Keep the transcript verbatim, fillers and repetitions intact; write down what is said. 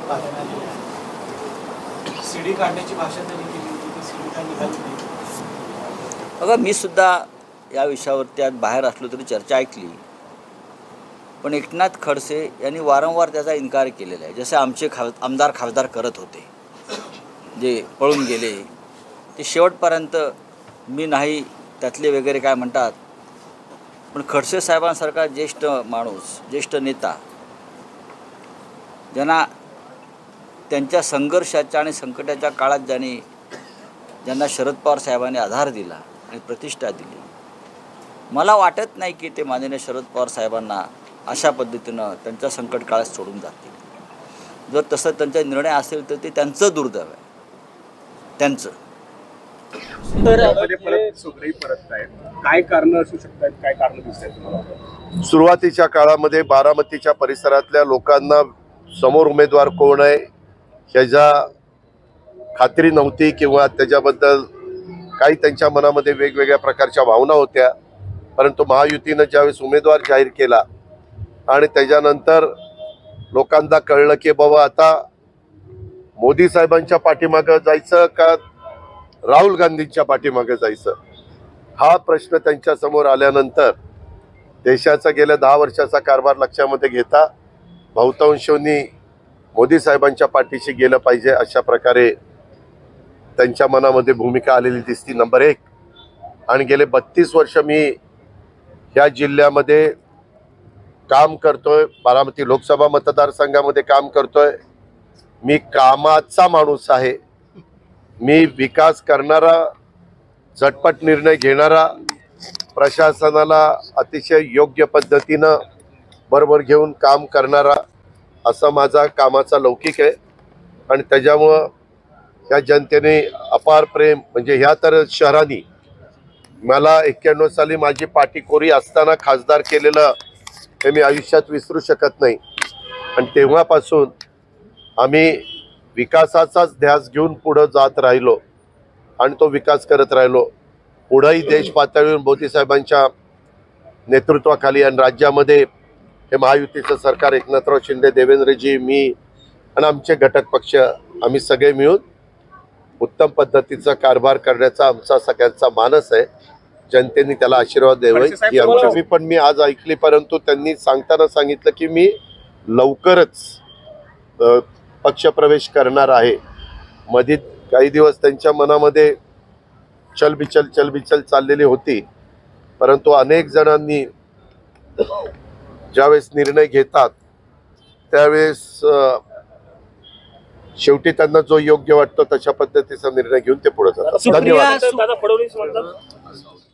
CD काढण्याची भाषा त्यांनी केली होती, ती सीडी काय निघाली नाही। बघा, मी सुद्धा या विषयावरती आज बाहेर असलो तरी चर्चा ऐकली, पण एकनाथ खडसे यांनी वारंवार त्याचा इन्कार केलेला आहे। जसे आमचे खाव आमदार खासदार करत होते, जे पळून गेले ते शेवटपर्यंत मी नाही त्यातले वगैरे काय म्हणतात, पण खडसे साहेबांसारखा ज्येष्ठ माणूस, ज्येष्ठ नेता, ज्यांना त्यांच्या संघर्षाच्या आणि संकटाच्या काळात ज्यांनी ज्यांना शरद पवार साहेबांनी आधार दिला आणि प्रतिष्ठा दिली, मला वाटत नाही की ते माननीय शरद पवार साहेबांना अशा पद्धतीनं त्यांच्या संकट काळात सोडून जातील। जर तसं त्यांचा निर्णय असेल तर ते त्यांचं दुर्दैव आहे, त्यांचं। काय कारण असू शकतात, काय कारण दिसतात तुम्हाला? सुरुवातीच्या काळामध्ये बारामतीच्या परिसरातल्या लोकांना समोर उमेदवार कोण आहे ह्याच्या खात्री नव्हती, किंवा त्याच्याबद्दल काही त्यांच्या मनामध्ये वेगवेगळ्या प्रकारच्या भावना होत्या। परंतु महायुतीनं ज्यावेळेस उमेदवार जाहीर केला आणि त्याच्यानंतर लोकांना कळलं की बाबा आता मोदी साहेबांच्या पाठीमागं जायचं का राहुल गांधींच्या पाठीमागे जायचं, हा प्रश्न त्यांच्या समोर आल्यानंतर देशाचा गेल्या दहा वर्षाचा कारभार लक्षामध्ये घेता बहुतांशांनी मोदी साहेबांच्या पाठीशी गेलं पाहिजे अशा प्रकारे त्यांच्या मनामध्ये भूमिका आलेली दिसती, नंबर एक। आणि गेले बत्तीस वर्ष मी ह्या जिल्ह्यामध्ये काम करतोय, बारामती लोकसभा मतदारसंघामध्ये काम करतोय। मी कामाचा माणूस आहे, मी विकास करणारा, झटपट निर्णय घेणारा, प्रशासनाला अतिशय योग्य पद्धतीनं बरोबर घेऊन काम करणारा असा माझा कामाचा लौकिक आहे। आणि त्याच्यामुळं या जनतेने अपार प्रेम, म्हणजे ह्या तर शहरांनी मला एक्क्याण्णव साली माझी पाठी कोरी असताना खासदार केलेलं हे मी आयुष्यात विसरू शकत नाही। आणि तेव्हापासून आम्ही विकासाचाच ध्यास घेऊन पुढं जात राहिलो आणि तो विकास करत राहिलो। पुढेही देश पातळीवर मोदी साहेबांच्या नेतृत्वाखाली आणि राज्यामध्ये हे महायुतीचं सरकार, एकनाथराव शिंदे, देवेंद्रजी, मी आणि आमचे घटक पक्ष, आम्ही सगळे मिळून उत्तम पद्धतीचा कारभार करण्याचा आमचा सगळ्यांचा मानस आहे। जनतेने त्याला आशीर्वाद द्यावा ही आमची मी पण मी आज ऐकली, परंतु त्यांनी सांगताना सांगितलं की मी लवकरच पक्षप्रवेश करणार आहे। मध्ये काही दिवस त्यांच्या मनामध्ये चलबिचल चलबिचल चाललेली होती, परंतु अनेक जणांनी ज्यावेळेस निर्णय घेतात त्यावेळेस शेवटी त्यांना जो योग्य वाटतो तशा पद्धतीचा निर्णय घेऊन ते पुढे जातात। धन्यवाद।